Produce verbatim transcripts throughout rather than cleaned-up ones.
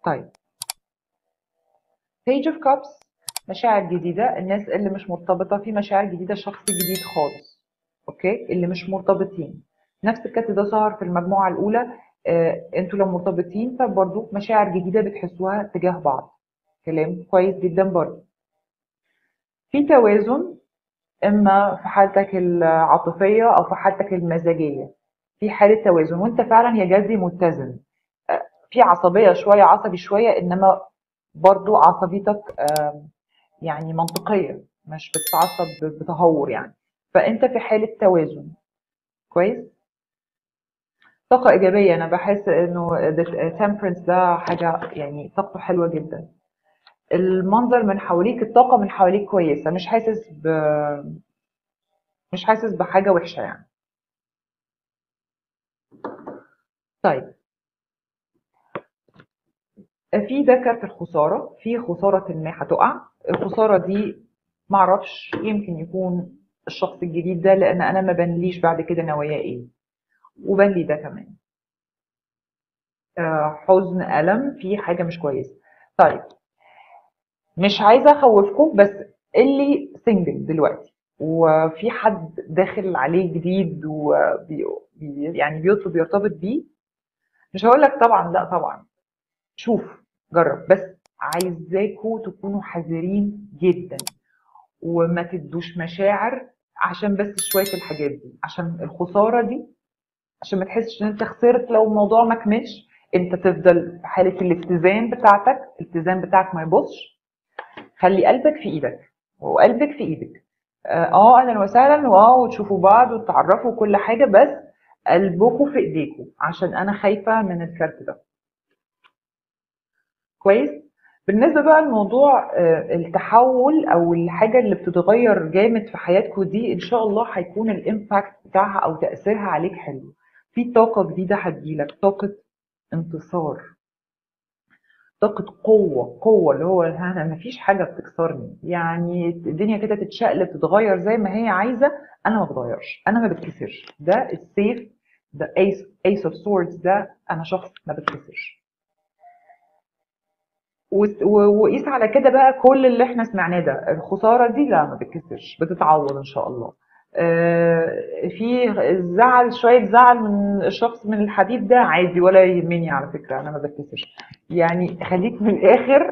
طيب Page of Cups، مشاعر جديدة. الناس اللي مش مرتبطة في مشاعر جديدة، شخص جديد خالص. اوكي، اللي مش مرتبطين، نفس الكارت ده ظهر في المجموعة الأولى. آه، انتوا لو مرتبطين فبرضه مشاعر جديدة بتحسوها تجاه بعض. كلام كويس جدا برضه. في توازن، اما في حالتك العاطفية او في حالتك المزاجية، في حالة توازن، وانت فعلا يا جدي متزن. آه، في عصبية شوية، عصبي شوية، انما برضو عصبيتك آه، يعني منطقية، مش بتتعصب بتهور يعني. فانت في حالة توازن كويس. طاقة إيجابية، أنا بحس إنه temperance ده حاجة يعني طاقته حلوة جدا. المنظر من حواليك، الطاقة من حواليك كويسة، مش حاسس ب مش حاسس بحاجة وحشة يعني. طيب في ده كارت الخسارة، في خسارة ما هتقع. الخسارة دي معرفش، يمكن يكون الشخص الجديد ده، لأن أنا ما بنليش بعد كده نواياه إيه، وبان لي ده كمان. آه، حزن، ألم، في حاجة مش كويسة. طيب مش عايزة أخوفكم، بس اللي سنجل دلوقتي وفي حد داخل عليه جديد وبي بي- يعني بيطلب يرتبط بيه، مش هقول لك طبعا لا طبعا، شوف، جرب، بس عايزاكوا تكونوا حذرين جدا وما تدوش مشاعر، عشان بس شوية الحاجات دي، عشان الخسارة دي، عشان ما تحسش ان انت خسرت لو الموضوع ما كملش. انت تفضل في حالة الاتزان بتاعتك، الاتزان بتاعك ما يبصش. خلي قلبك في ايدك وقلبك في ايدك. اه آه، اهلا وسهلا، واو، وتشوفوا بعض وتتعرفوا كل حاجة، بس قلبكم في ايديكم، عشان انا خايفة من الكارت ده. كويس. بالنسبة بقى لموضوع آه، التحول او الحاجة اللي بتتغير جامد في حياتكم دي، ان شاء الله هيكون الامباكت بتاعها او تأثيرها عليك حلو. في طاقة جديدة هتجيلك، طاقة انتصار، طاقة قوة، قوة اللي هو انا مفيش حاجة بتكسرني، يعني الدنيا كده تتشقلب تتغير زي ما هي عايزة، انا ما بتغيرش، انا ما بتكسرش. ده السيف، ده ايس ايس اوف سوردز، ده انا شخص ما بتكسرش. وس- و- وقيس على كده بقى كل اللي احنا سمعناه ده، الخسارة دي لا ما بتكسرش، بتتعوض ان شاء الله. آه، في زعل، شوية زعل من الشخص من الحبيب ده عادي، ولا يهمني على فكرة، انا ما بتكسرش. يعني خليك من الاخر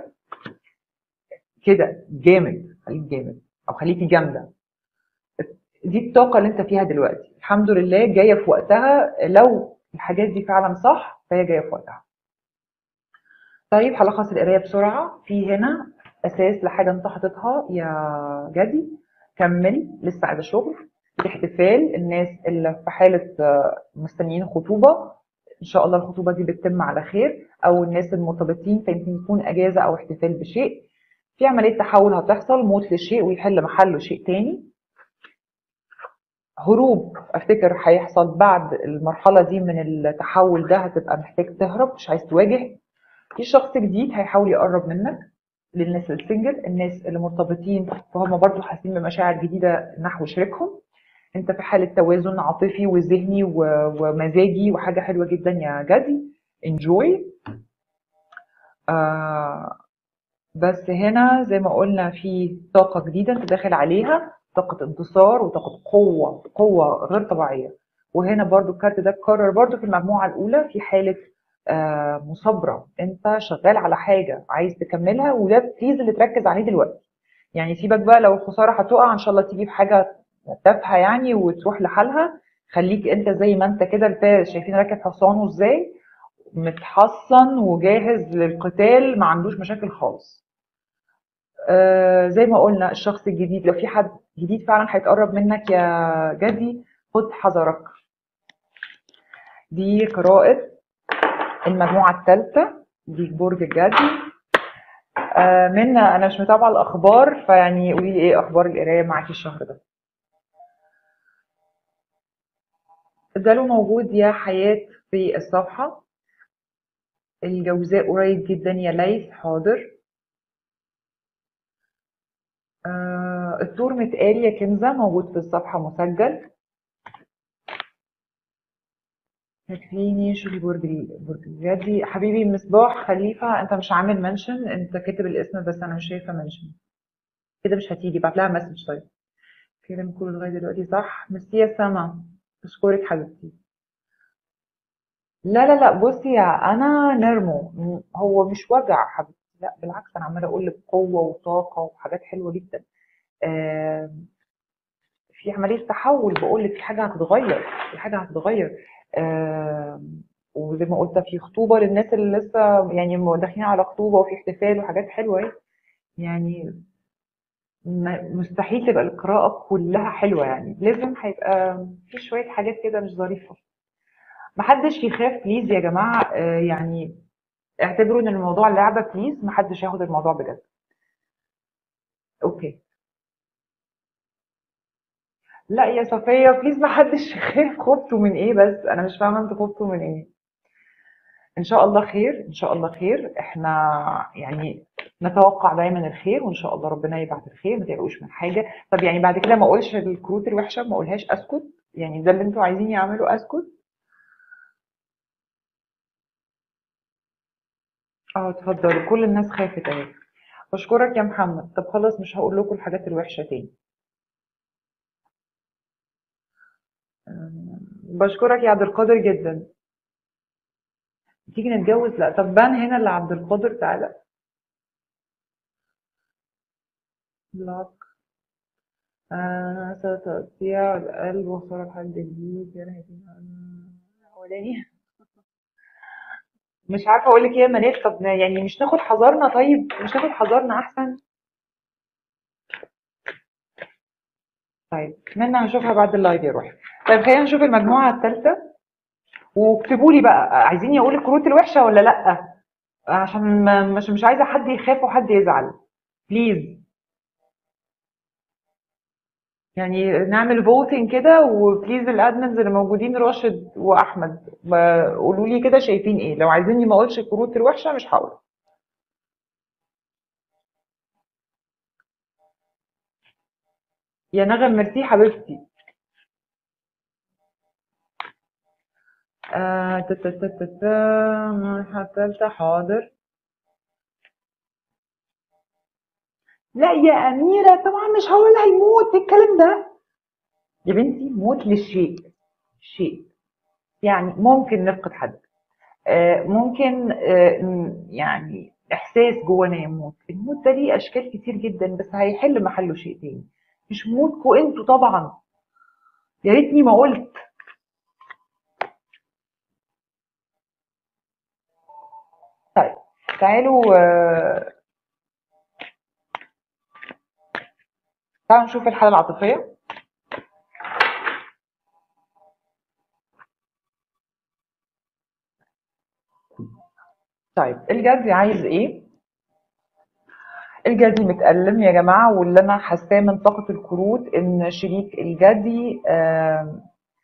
كده جامد، خليك جامد او خليكي جامدة. دي الطاقة اللي انت فيها دلوقتي، الحمد لله جاية في وقتها، لو الحاجات دي فعلا صح فهي جاية في وقتها. طيب هلخص القراية بسرعة. في هنا أساس لحاجة أنت حاططها يا جدي، كمل، لسه عايزة شغل، في احتفال، الناس اللي في حالة آه، مستنيين خطوبة، إن شاء الله الخطوبة دي بتتم على خير، أو الناس المرتبطين فيمكن يكون أجازة أو احتفال بشيء. في عملية تحول هتحصل، موت لشيء ويحل محله شيء تاني. هروب، افتكر هيحصل بعد المرحلة دي من التحول ده، هتبقى محتاج تهرب، مش عايز تواجه. في شخص جديد هيحاول يقرب منك. للناس السنجل، الناس اللي مرتبطين فهم برضو حاسين بمشاعر جديدة نحو شريكهم. انت في حالة توازن عاطفي وذهني و- ومزاجي، وحاجة حلوة جدا يا جدي. انجوي. آه بس هنا زي ما قلنا في طاقة جديدة انت داخل عليها، طاقة انتصار وطاقة قوة، قوة غير طبيعية. وهنا برضو الكارت ده اتكرر برضو في المجموعة الأولى، في حالة آه مثابرة، انت شغال على حاجة عايز تكملها، وده بليز اللي تركز عليه دلوقتي. يعني سيبك بقى لو الخسارة هتقع، ان شاء الله تيجي في حاجة تافهة يعني وتروح لحالها. خليك انت زي ما انت كده، الفارس شايفين راكب حصانه ازاي، متحصن وجاهز للقتال، ما عندوش مشاكل خالص. آه زي ما قلنا الشخص الجديد، لو في حد جديد فعلا هيتقرب منك يا جدي، خد حذرك. دي قراءة المجموعة الثالثة، دي برج الجدي. آه منا انا مش متابعة الاخبار، فيعني قولي لي ايه اخبار القراية معاكي الشهر ده. ده له موجود يا حياة في الصفحة. الجوزاء قريب جدا يا ليث، حاضر. آه الدور متقال يا كنزة، موجود في الصفحة مسجل. تكفيني شوفي برج ال- برج الجدي حبيبي مصباح خليفة. انت مش عامل منشن، انت كاتب الاسم بس انا مش شايفة منشن. كده مش هتيجي، بعت لها مسج. طيب كلام كله لغاية دلوقتي صح. ميرسي يا سما، بشكرك حبيبتي. لا لا لا بصي يا انا نرمو، م- هو مش وجع حبيبتي، لا بالعكس انا عماله اقول لك قوه وطاقه وحاجات حلوه جدا. آه، في عمليه تحول، بقول لك في حاجه هتتغير، في حاجه هتتغير. آه، وزي ما قلت في خطوبه للناس اللي لسه يعني داخلين على خطوبه، وفي احتفال وحاجات حلوه اهي. يعني م- مستحيل تبقى القراءه كلها حلوه، يعني لازم هيبقى في شويه حاجات كده مش ظريفه. محدش يخاف بليز يا جماعه، آه، يعني اعتبروا ان الموضوع لعبه بليز، محدش ياخد الموضوع بجد. اوكي. لا يا صفيه بليز محدش يخاف. خفتوا من ايه بس؟ انا مش فاهمه انتوا خفتوا من ايه. ان شاء الله خير، ان شاء الله خير. احنا يعني نتوقع دايما الخير، وان شاء الله ربنا يبعت الخير، ما تقلقوش من حاجه. طب يعني بعد كده ما اقولش الكروت الوحشه، ما اقولهاش، اسكت؟ يعني ده اللي انتوا عايزين اعمله، اسكت؟ اه اتفضلوا، كل الناس خافت اهي. بشكرك يا محمد. طب خلاص مش هقول لكم الحاجات الوحشه تاني. أم، بشكرك يا عبد القادر جدا. تيجي نتجوز؟ لا. طب بان هنا اللي عبد القادر، تعالى. بلاك. آه ستضيع القلب وصار لحد جديد يا نهاية الأولاني. مش عارفة أقول لك إيه يا منال. طب يعني مش ناخد حذرنا؟ طيب مش ناخد حذرنا أحسن. طيب منا هشوفها بعد اللايف يا روحي. طيب خلينا نشوف المجموعة الثالثة، واكتبوا لي بقى عايزين يقول الكروت الوحشة ولا لأ، عشان ما- مش مش عايزة حد يخاف وحد يزعل. بليز يعني نعمل فوتنج كده، وبليز الادمنز اللي موجودين راشد واحمد ما- قولوا لي كده شايفين ايه. لو عايزيني ما اقولش الكروت الوحشه مش هقول. يا نغم ميرسي حبيبتي. آه تا- تا- تا- تا- تا، المرحلة التالتة حاضر. لا يا أميرة طبعا مش هقول هيموت، إيه الكلام ده يا بنتي؟ موت للشيء، شيء يعني ممكن نفقد حد، آه ممكن، آه م- يعني إحساس جوانا يموت. الموت ده ليه أشكال كتير جدا، بس هيحل محله شيء تاني، مش موتكوا انتوا طبعا. يا ريتني ما قلت. طيب تعالوا، آه، تعالوا نشوف الحالة العاطفية. طيب الجدي عايز ايه؟ الجدي متألم يا جماعة، واللي انا حاساه من طاقة الكروت ان شريك الجدي آه،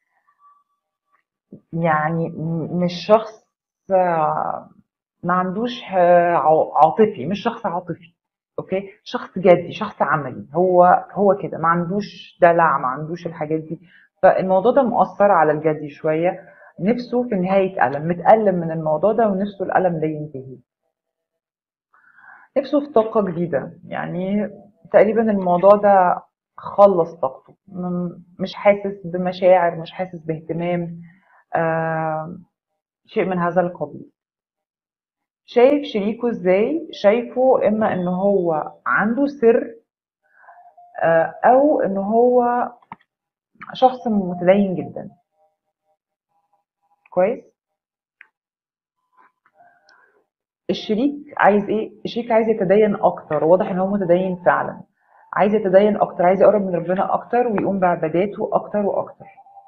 يعني م- مش شخص، آه، ما عندوش آه، عا- عاطفي، مش شخص عاطفي. اوكي، شخص جدي، شخص عملي. هو هو كده، ما عندوش دلع، ما عندوش الحاجات دي. فالموضوع ده مؤثر على الجدي شوية. نفسه في النهاية ألم، متألم من الموضوع ده، ونفسه الألم ده ينتهي. نفسه في طاقة جديدة، يعني تقريبا الموضوع ده خلص طاقته، م- مش حاسس بمشاعر، مش حاسس باهتمام، آه شيء من هذا القبيل. شايف شريكه ازاي؟ شايفه اما ان هو عنده سر، آه او ان هو شخص متدين جدا. كويس. الشريك عايز ايه؟ الشريك عايز يتدين اكتر، واضح ان هو متدين فعلا. عايز يتدين اكتر، عايز يقرب من ربنا اكتر، ويقوم بعباداته اكتر واكتر.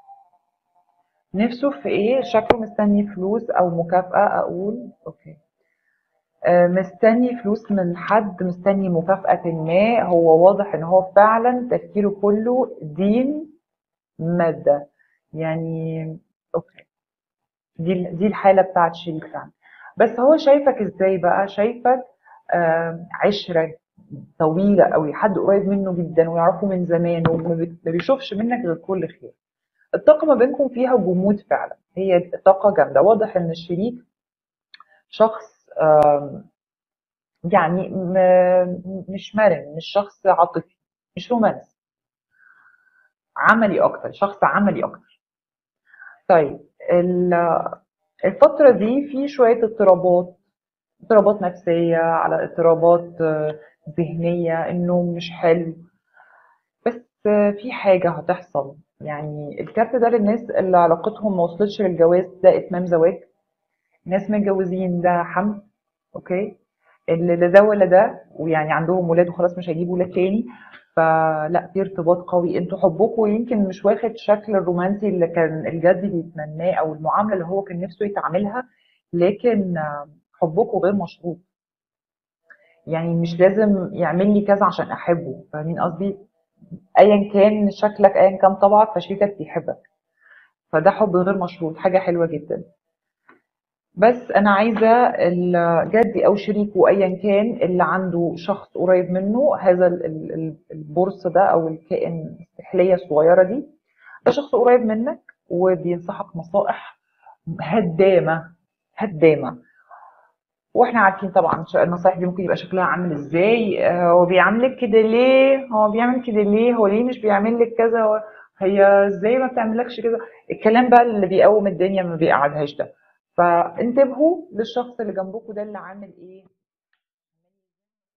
نفسه في ايه؟ شكله مستني فلوس او مكافأة، اقول اوكي. آه، مستني فلوس من حد، مستني مكافأة ما. هو واضح ان هو فعلا تفكيره كله دين، مادة يعني. اوكي، دي دي الحالة بتاعت شريك فعلا. بس هو شايفك ازاي بقى؟ شايفك آه، عشرة طويلة قوي، حد قريب منه جدا ويعرفه من زمان، وما بي- ما بيشوفش منك غير كل خير. الطاقة ما بينكم فيها جمود فعلا، هي طاقة جامدة. واضح ان الشريك شخص آم، يعني م- مش مرن، مش شخص عاطفي، مش رومانسي، عملي اكتر، شخص عملي اكتر. طيب ال- الفترة دي في شوية اضطرابات، اضطرابات نفسية على اضطرابات آه، ذهنية، النوم مش حلو. بس آه، في حاجة هتحصل. يعني الكارت ده للناس اللي علاقتهم ما وصلتش للجواز، ده اتمام زواج. ناس متجوزين ده حمل. اوكي. اللي لا ده ولا ده، ويعني عندهم ولاد وخلاص مش هيجيبوا ولاد تاني. فلا، في ارتباط قوي، انتوا حبكم يمكن مش واخد شكل الرومانسي اللي كان الجدي بيتمناه او المعامله اللي هو كان نفسه يتعاملها، لكن آه، حبكم غير مشروط. يعني مش لازم يعمل لي كذا عشان احبه، فاهمين قصدي؟ ايا كان شكلك، ايا كان طبعك، فشريكك بيحبك. فده حب غير مشروط، حاجه حلوه جدا. بس انا عايزه الجدي او شريكه ايا كان اللي عنده شخص قريب منه، هذا ال- ال- ال- البورصه ده او الكائن السحليه الصغيره دي، ده شخص قريب منك وبينصحك نصائح هدامه، هدامه. واحنا عارفين طبعا ش- النصايح دي ممكن يبقى شكلها عامل ازاي. آه، هو بيعاملك كده ليه؟ هو بيعمل كده ليه؟ هو ليه مش بيعمل لك كذا؟ هو- هي ازاي ما بتعملكش كده؟ الكلام بقى اللي بيقوم الدنيا ما بيقعدهاش ده. فانتبهوا للشخص اللي جنبكم ده اللي عامل ايه